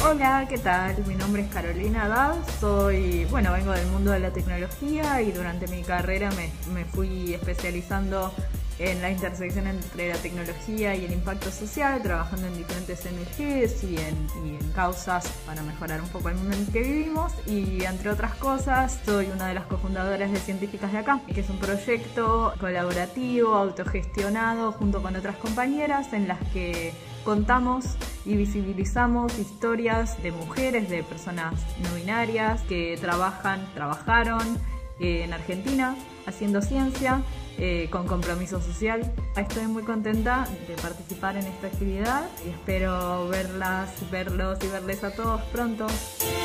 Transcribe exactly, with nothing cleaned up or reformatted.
Hola, ¿qué tal? Mi nombre es Carolina Haddad, soy, bueno, vengo del mundo de la tecnología y durante mi carrera me, me fui especializando en la intersección entre la tecnología y el impacto social, trabajando en diferentes O N Ges y en, y en causas para mejorar un poco el mundo en el que vivimos. Y entre otras cosas, soy una de las cofundadoras de Científicas de Acá, que es un proyecto colaborativo, autogestionado, junto con otras compañeras, en las que contamos y visibilizamos historias de mujeres, de personas no binarias que trabajan, trabajaron en Argentina haciendo ciencia eh, con compromiso social. Estoy muy contenta de participar en esta actividad y espero verlas, verlos y verles a todos pronto.